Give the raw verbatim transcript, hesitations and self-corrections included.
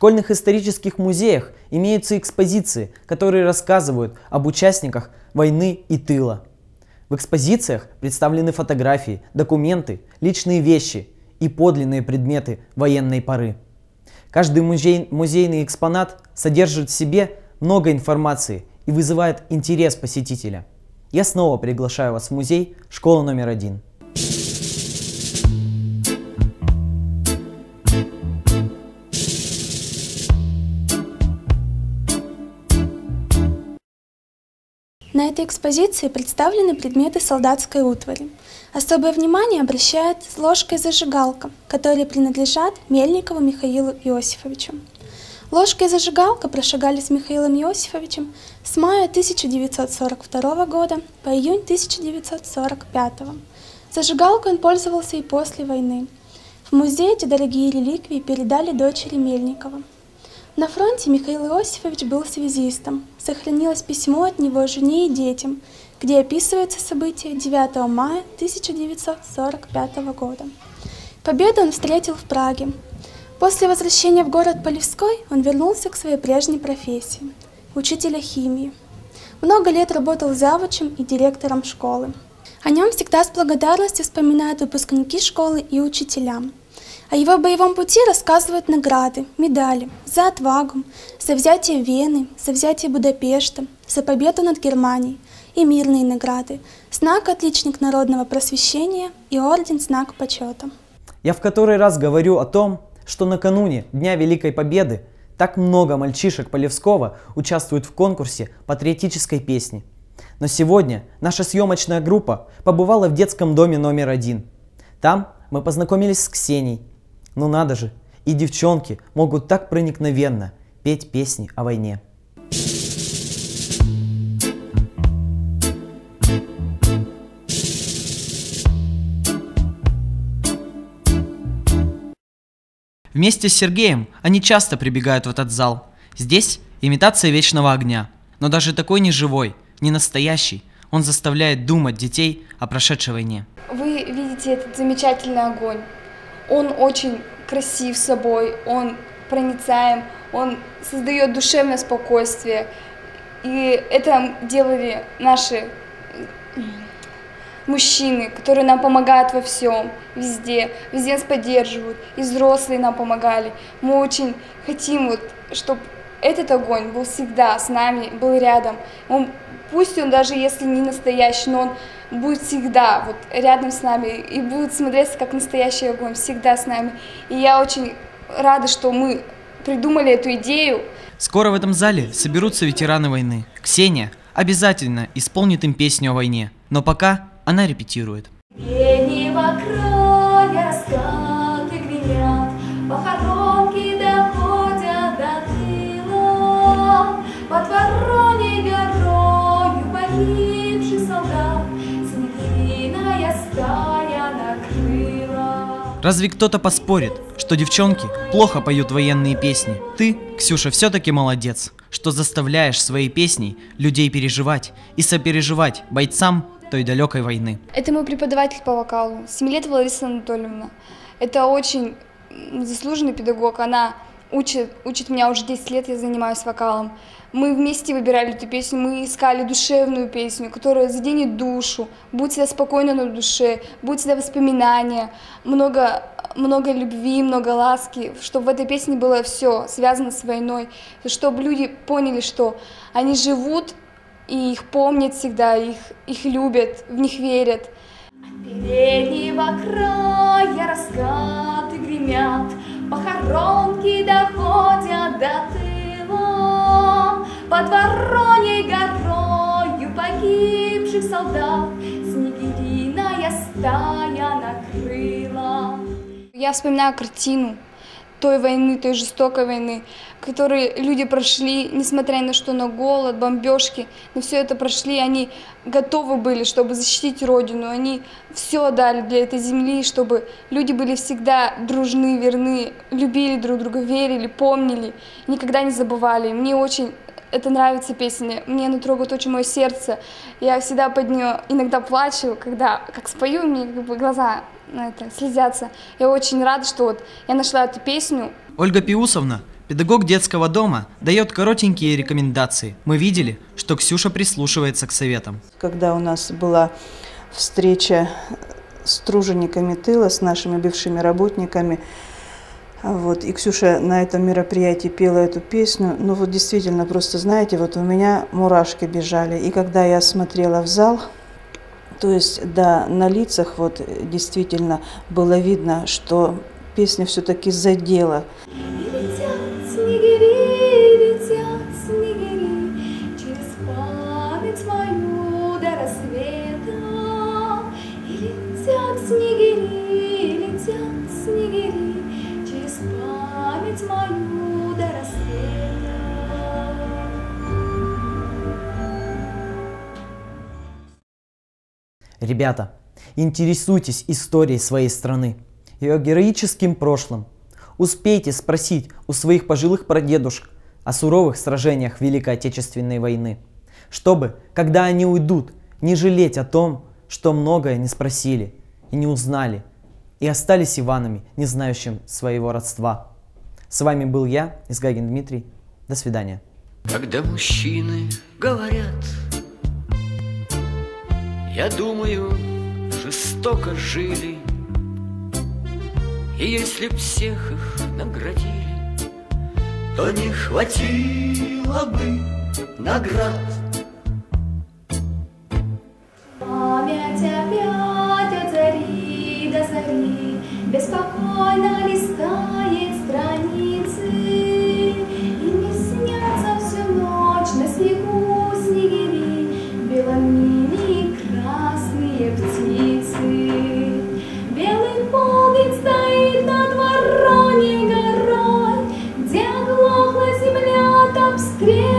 школьных исторических музеях имеются экспозиции, которые рассказывают об участниках войны и тыла. В экспозициях представлены фотографии, документы, личные вещи и подлинные предметы военной поры. Каждый музей, музейный экспонат содержит в себе много информации и вызывает интерес посетителя. Я снова приглашаю вас в музей «Школа номер один». На этой экспозиции представлены предметы солдатской утвари. Особое внимание обращает ложка и зажигалка, которые принадлежат Мельникову Михаилу Иосифовичу. Ложка и зажигалка прошагали с Михаилом Иосифовичем с мая тысяча девятьсот сорок второго года по июнь тысяча девятьсот сорок пятого. Зажигалкой он пользовался и после войны. В музей эти дорогие реликвии передали дочери Мельникова. На фронте Михаил Иосифович был связистом. Сохранилось письмо от него жене и детям, где описываются события девятого мая тысяча девятьсот сорок пятого года. Победу он встретил в Праге. После возвращения в город Полевской он вернулся к своей прежней профессии – учителя химии. Много лет работал завучем и директором школы. О нем всегда с благодарностью вспоминают выпускники школы и учителя. О его боевом пути рассказывают награды, медали за отвагу, за взятие Вены, за взятие Будапешта, за победу над Германией и мирные награды, знак «Отличник народного просвещения» и орден «Знак почета». Я в который раз говорю о том, что накануне Дня Великой Победы так много мальчишек Полевского участвуют в конкурсе патриотической песни. Но сегодня наша съемочная группа побывала в детском доме номер один. Там мы познакомились с Ксенией. Ну надо же, и девчонки могут так проникновенно петь песни о войне. Вместе с Сергеем они часто прибегают в этот зал. Здесь имитация вечного огня, но даже такой не живой, не настоящий, он заставляет думать детей о прошедшей войне. Вы видите этот замечательный огонь. Он очень красив собой, он проницаем, он создает душевное спокойствие. И это делали наши мужчины, которые нам помогают во всем, везде, везде нас поддерживают, и взрослые нам помогали. Мы очень хотим, вот, чтобы этот огонь был всегда с нами, был рядом. Он, пусть он даже если не настоящий, но он будет всегда вот рядом с нами и будет смотреться как настоящий огонь, всегда с нами. И я очень рада, что мы придумали эту идею. Скоро в этом зале соберутся ветераны войны. Ксения обязательно исполнит им песню о войне, но пока она репетирует. Раскаты гремят, похоронки доходят до тыла, под Вороней горою погибший солдат, снегириная стая накрыла. Разве кто-то поспорит, что девчонки плохо поют военные песни? Ты, Ксюша, все-таки молодец, что заставляешь своей песней людей переживать и сопереживать бойцам той далекой войны. Это мой преподаватель по вокалу, Семилетова Лариса Анатольевна. Это очень заслуженный педагог, она учит, учит меня уже десять лет, я занимаюсь вокалом. Мы вместе выбирали эту песню, мы искали душевную песню, которая заденет душу, будет всегда спокойно на душе, будет всегда воспоминания, много, много любви, много ласки, чтобы в этой песне было все связано с войной, чтобы люди поняли, что они живут, и их помнят всегда, их, их любят, в них верят. От переднего края раскаты гремят, похоронки доходят до тыла, под Вороней горою погибших солдат снегириная стая накрыла. Я вспоминаю картину той войны, той жестокой войны, которые люди прошли, несмотря ни на что, на голод, бомбежки, но все это прошли, они готовы были, чтобы защитить Родину, они все дали для этой земли, чтобы люди были всегда дружны, верны, любили друг друга, верили, помнили, никогда не забывали. Мне очень это нравится песня, мне она трогает очень мое сердце, я всегда под нее иногда плачу, когда как спою, мне как бы глаза это, слезятся. Я очень рада, что вот я нашла эту песню. Ольга Пиусовна Педагог детского дома дает коротенькие рекомендации. Мы видели, что Ксюша прислушивается к советам. Когда у нас была встреча с тружениками тыла, с нашими бывшими работниками, вот, и Ксюша на этом мероприятии пела эту песню, ну вот действительно, просто знаете, вот у меня мурашки бежали. И когда я смотрела в зал, то есть, да, на лицах вот действительно было видно, что песня все-таки задела. Снегири, летят снегири, через память мою до рассвета. Ребята, интересуйтесь историей своей страны, ее героическим прошлым. Успейте спросить у своих пожилых прадедушек о суровых сражениях Великой Отечественной войны, чтобы, когда они уйдут, не жалеть о том, что многое не спросили и не узнали, и остались Иванами, не знающим своего родства. С вами был я, Изгагин Дмитрий. До свидания. Когда мужчины говорят, я думаю, жестоко жили, и если б всех их наградили, то не хватило бы наград. Память опять от зари до зари беспокойно листает страницы, и мне снятся всю ночь на снегу снегири, белыми красные птицы. Белый полдень стоит над Вороньей горой, где оглохла земля, там скрежет